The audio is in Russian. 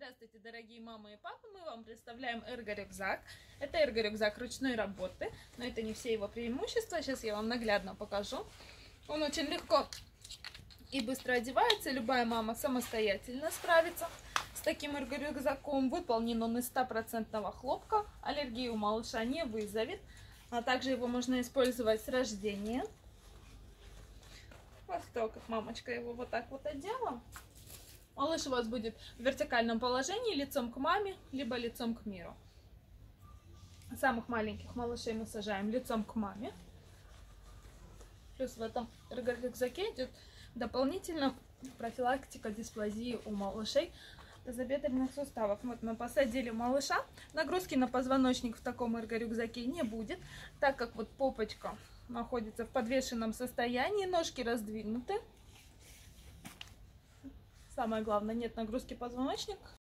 Здравствуйте, дорогие мамы и папы! Мы вам представляем эрго-рюкзак. Это эрго-рюкзак ручной работы, но это не все его преимущества. Сейчас я вам наглядно покажу. Он очень легко и быстро одевается. Любая мама самостоятельно справится с таким эрго-рюкзаком. Выполнен он из 100% хлопка. Аллергию у малыша не вызовет. А также его можно использовать с рождения. После того, как мамочка его вот так вот одела, малыш у вас будет в вертикальном положении, лицом к маме, либо лицом к миру. Самых маленьких малышей мы сажаем лицом к маме. Плюс в этом рюкзаке идет дополнительно профилактика дисплазии у малышей тазобедренных суставов. Вот мы посадили малыша. Нагрузки на позвоночник в таком эрго-рюкзаке не будет, так как вот попочка находится в подвешенном состоянии, ножки раздвинуты. Самое главное, нет нагрузки позвоночника.